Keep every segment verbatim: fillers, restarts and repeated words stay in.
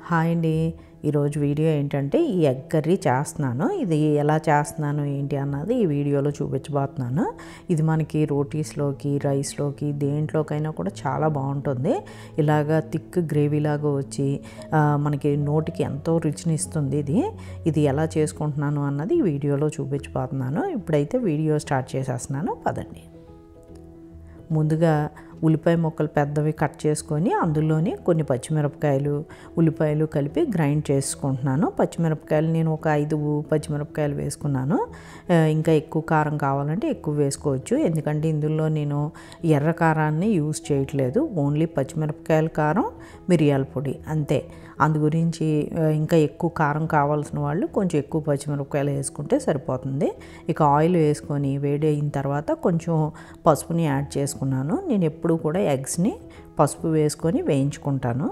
Hi అండి. ఈరోజు video ఏంటంటే ఈ ఎగ్ కర్రీ చేస్తున్నాను. ఇది ఎలా చేస్తున్నాను ఏంటి అన్నది ఈ వీడియోలో చూపించబోతున్నాను. ఇది మనకి రోటీస్లోకి, రైస్లోకి దేంట్లోకైనా కూడా చాలా బాగుంటుంది. ఇలాగా థిక్ గ్రేవీ లాగా వచ్చి మనకి నోటికి ఎంతో రుచిని ఇస్తుంది. ఇది ఇది ఎలా చేసుకుంటున్నాను అన్నది ఈ వీడియోలో చూపించబోతున్నాను. ఇప్పుడైతే వీడియో స్టార్ట్ చేసేస్తున్నాను, పదండి. ముందుగా ఉల్లిపాయ ముక్కలు పెద్దవి కట్ చేసుకొని అందులోని కొన్ని పచ్చిమిరపకాయలు, ఉల్లిపాయలు కలిపి గ్రైండ్ చేసుకుంటున్నాను. పచ్చిమిరపకాయలు నేను ఒక ఐదు పచ్చిమిరపకాయలు వేసుకున్నాను. ఇంకా ఎక్కువ కారం కావాలంటే ఎక్కువ వేసుకోవచ్చు, ఎందుకంటే ఇందులో నేను ఎర్ర కారాన్ని యూజ్ చేయట్లేదు. ఓన్లీ పచ్చిమిరపకాయల కారం, మిరియాల పొడి అంతే. అందు గురించి ఇంకా ఎక్కువ కారం కావాల్సిన వాళ్ళు కొంచెం ఎక్కువ పచ్చిమిరపకాయలు వేసుకుంటే సరిపోతుంది. ఇక ఆయిల్ వేసుకొని వేడి అయిన తర్వాత కొంచెం పసుపుని యాడ్ చేసుకున్నాను. నేను ఎప్పుడు కూడా ఎగ్స్ని పసుపు వేసుకొని వేయించుకుంటాను.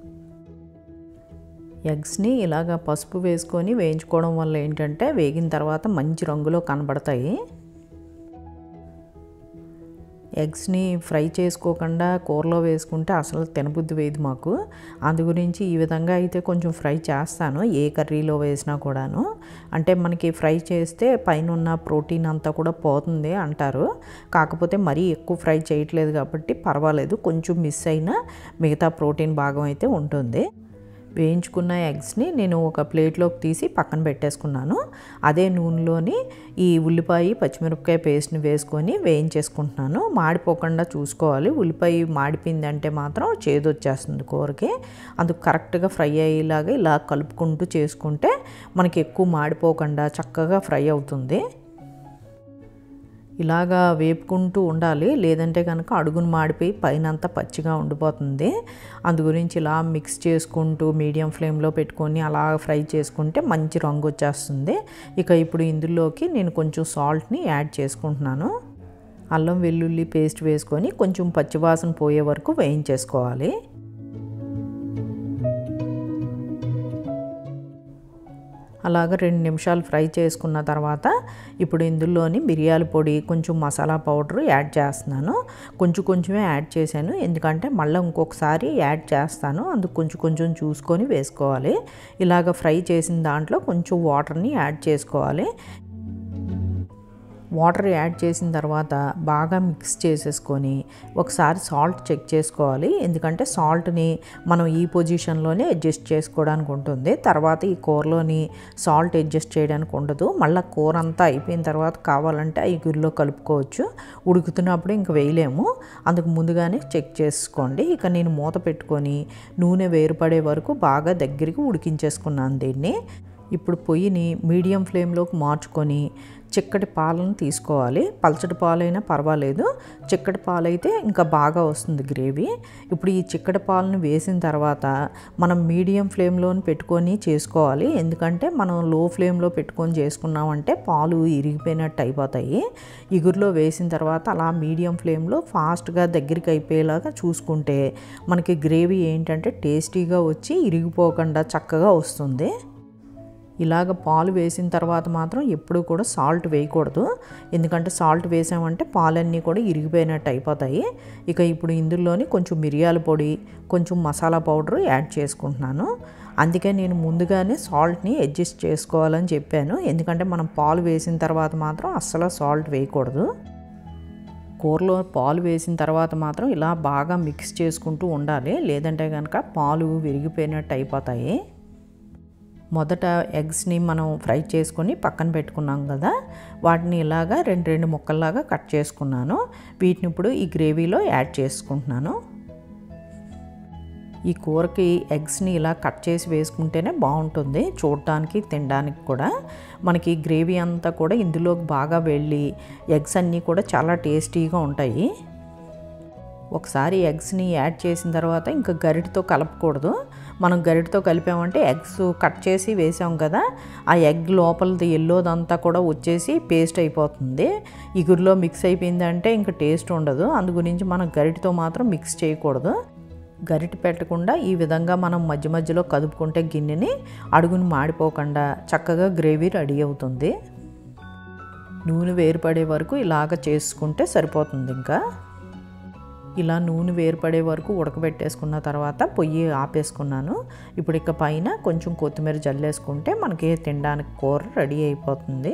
ఎగ్స్ని ఇలాగ పసుపు వేసుకొని వేయించుకోవడం వల్ల ఏంటంటే వేగిన తర్వాత మంచి రంగులో కనబడతాయి. ఎగ్స్ని ఫ్రై చేసుకోకుండా కూరలో వేసుకుంటే అసలు తినబుద్ధి వేయదు మాకు. అందు గురించి ఈ విధంగా అయితే కొంచెం ఫ్రై చేస్తాను, ఏ కర్రీలో వేసినా కూడాను. అంటే మనకి ఫ్రై చేస్తే పైన ఉన్న ప్రోటీన్ అంతా కూడా పోతుంది అంటారు. కాకపోతే మరీ ఎక్కువ ఫ్రై చేయట్లేదు కాబట్టి పర్వాలేదు, కొంచెం మిస్ అయినా మిగతా ప్రోటీన్ భాగం అయితే ఉంటుంది. వేయించుకున్న ఎగ్స్ని నేను ఒక ప్లేట్లోకి తీసి పక్కన పెట్టేసుకున్నాను. అదే నూనెలోని ఈ ఉల్లిపాయ పచ్చిమిరపకాయ పేస్ట్ని వేసుకొని వేయించేసుకుంటున్నాను. మాడిపోకుండా చూసుకోవాలి. ఉల్లిపాయ మాడిపోయిందంటే మాత్రం చేదు వచ్చేస్తుంది కూరకి. అందుకు కరెక్ట్గా ఫ్రై అయ్యేలాగా ఇలా కలుపుకుంటూ చేసుకుంటే మనకి ఎక్కువ మాడిపోకుండా చక్కగా ఫ్రై అవుతుంది. ఇలాగా వేపుకుంటూ ఉండాలి, లేదంటే కనుక అడుగును మాడిపోయి పైన అంతా పచ్చిగా ఉండిపోతుంది. అందు గురించి ఇలా మిక్స్ చేసుకుంటూ మీడియం ఫ్లేమ్లో పెట్టుకొని అలా ఫ్రై చేసుకుంటే మంచి రంగు వచ్చేస్తుంది. ఇక ఇప్పుడు ఇందులోకి నేను కొంచెం సాల్ట్ని యాడ్ చేసుకుంటున్నాను. అల్లం వెల్లుల్లి పేస్ట్ వేసుకొని కొంచెం పచ్చివాసన పోయే వరకు వేయించేసుకోవాలి. అలాగ రెండు నిమిషాలు ఫ్రై చేసుకున్న తర్వాత ఇప్పుడు ఇందులోని మిరియాల పొడి, కొంచెం మసాలా పౌడర్ యాడ్ చేస్తున్నాను. కొంచెం కొంచెమే యాడ్ చేశాను, ఎందుకంటే మళ్ళీ ఇంకొకసారి యాడ్ చేస్తాను. అందుకు కొంచెం కొంచెం చూసుకొని వేసుకోవాలి. ఇలాగ ఫ్రై చేసిన దాంట్లో కొంచెం వాటర్ని యాడ్ చేసుకోవాలి. వాటర్ యాడ్ చేసిన తర్వాత బాగా మిక్స్ చేసేసుకొని ఒకసారి సాల్ట్ చెక్ చేసుకోవాలి, ఎందుకంటే సాల్ట్ని మనం ఈ పొజిషన్లోనే అడ్జస్ట్ చేసుకోవడానికి ఉంటుంది. తర్వాత ఈ కూరలోని సాల్ట్ అడ్జస్ట్ చేయడానికి ఉండదు. మళ్ళీ కూర అంతా అయిపోయిన తర్వాత కావాలంటే ఈ గురిలో కలుపుకోవచ్చు. ఉడుకుతున్నప్పుడు ఇంక వేయలేము, అందుకు ముందుగానే చెక్ చేసుకోండి. ఇక నేను మూత పెట్టుకొని నూనె వేరుపడే వరకు బాగా దగ్గరికి ఉడికించేసుకున్నాను దీన్ని. ఇప్పుడు పొయ్యిని మీడియం ఫ్లేమ్లోకి మార్చుకొని చిక్కటి పాలను తీసుకోవాలి. పల్చటి పాలైనా పర్వాలేదు, చిక్కటి పాలైతే ఇంకా బాగా వస్తుంది గ్రేవీ. ఇప్పుడు ఈ చిక్కటి పాలను వేసిన తర్వాత మనం మీడియం ఫ్లేమ్లోని పెట్టుకొని చేసుకోవాలి, ఎందుకంటే మనం లో ఫ్లేమ్లో పెట్టుకొని చేసుకున్నామంటే పాలు ఇరిగిపోయినట్టు అయిపోతాయి. ఇగురులో వేసిన తర్వాత అలా మీడియం ఫ్లేమ్లో ఫాస్ట్గా దగ్గరికి అయిపోయేలాగా చూసుకుంటే మనకి గ్రేవీ ఏంటంటే టేస్టీగా వచ్చి ఇరిగిపోకుండా చక్కగా వస్తుంది. ఇలాగ పాలు వేసిన తర్వాత మాత్రం ఎప్పుడూ కూడా సాల్ట్ వేయకూడదు, ఎందుకంటే సాల్ట్ వేసామంటే పాలన్నీ కూడా ఇరిగిపోయినట్టు అయిపోతాయి. ఇక ఇప్పుడు ఇందులోని కొంచెం మిరియాల పొడి, కొంచెం మసాలా పౌడర్ యాడ్ చేసుకుంటున్నాను. అందుకే నేను ముందుగానే సాల్ట్ని అడ్జస్ట్ చేసుకోవాలని చెప్పాను, ఎందుకంటే మనం పాలు వేసిన తర్వాత మాత్రం అస్సలు సాల్ట్ వేయకూడదు. కూరలో పాలు వేసిన తర్వాత మాత్రం ఇలా బాగా మిక్స్ చేసుకుంటూ ఉండాలి, లేదంటే కనుక పాలు విరిగిపోయినట్టు అయిపోతాయి. మొదట ఎగ్స్ని మనం ఫ్రై చేసుకొని పక్కన పెట్టుకున్నాం కదా, వాటిని ఇలాగా రెండు రెండు ముక్కల్లాగా కట్ చేసుకున్నాను. వీటిని ఇప్పుడు ఈ గ్రేవీలో యాడ్ చేసుకుంటున్నాను. ఈ కూరకి ఎగ్స్ని ఇలా కట్ చేసి వేసుకుంటేనే బాగుంటుంది, చూడటానికి తినడానికి కూడా. మనకి గ్రేవీ అంతా కూడా ఇందులోకి బాగా వెళ్ళి ఎగ్స్ అన్నీ కూడా చాలా టేస్టీగా ఉంటాయి. ఒకసారి ఎగ్స్ని యాడ్ చేసిన తర్వాత ఇంకా గరిటతో కలపకూడదు. మనం గరిటతో కలిపామంటే ఎగ్స్ కట్ చేసి వేసాం కదా, ఆ ఎగ్ లోపలది ఎల్లోదంతా కూడా వచ్చేసి పేస్ట్ అయిపోతుంది. ఇగురులో మిక్స్ అయిపోయిందంటే ఇంకా టేస్ట్ ఉండదు. అందు గురించి మనం గరిటతో మాత్రం మిక్స్ చేయకూడదు. గరిటె పెట్టకుండా ఈ విధంగా మనం మధ్య మధ్యలో కదుపుకుంటే గిన్నెని అడుగును మాడిపోకుండా చక్కగా గ్రేవీ రెడీ అవుతుంది. నూనె వేరుపడే వరకు ఇలాగ చేసుకుంటే సరిపోతుంది. ఇంకా ఇలా నూనె వేరుపడే వరకు ఉడకబెట్టేసుకున్న తర్వాత పొయ్యి ఆపేసుకున్నాను. ఇప్పుడు ఇక పైన కొంచెం కొత్తిమీర జల్లేసుకుంటే మనకి తినడానికి కూర రెడీ అయిపోతుంది.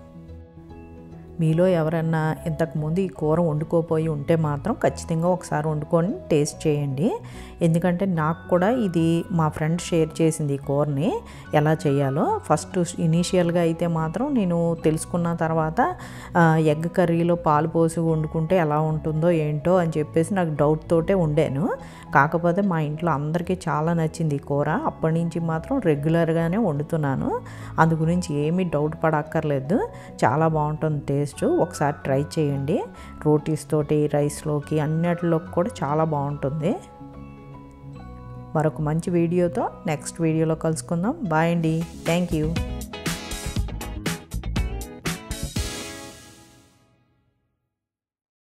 మీలో ఎవరన్నా ఇంతకుముందు ఈ కూర వండుకోపోయి ఉంటే మాత్రం ఖచ్చితంగా ఒకసారి వండుకొని టేస్ట్ చేయండి. ఎందుకంటే నాకు కూడా ఇది మా ఫ్రెండ్ షేర్ చేసింది ఈ కూరని ఎలా చేయాలో. ఫస్ట్ ఇనీషియల్గా అయితే మాత్రం నేను తెలుసుకున్న తర్వాత ఎగ్ కర్రీలో పాలు పోసి వండుకుంటే ఎలా ఉంటుందో ఏంటో అని చెప్పేసి నాకు డౌట్ తోటే వండాను. కాకపోతే మా ఇంట్లో అందరికీ చాలా నచ్చింది ఈ కూర. అప్పటి నుంచి మాత్రం రెగ్యులర్గానే వండుతున్నాను. అందు గురించి ఏమీ డౌట్ పడక్కర్లేదు. చాలా బాగుంటుంది టేస్ట్. ఒకసారి ట్రై చేయండి. రోటీస్ తోటి, రైస్లోకి, అన్నిటిలోకి కూడా చాలా బాగుంటుంది. మరొక మంచి వీడియోతో నెక్స్ట్ వీడియోలో కలుసుకుందాం. బాయ్ అండి. Thank you.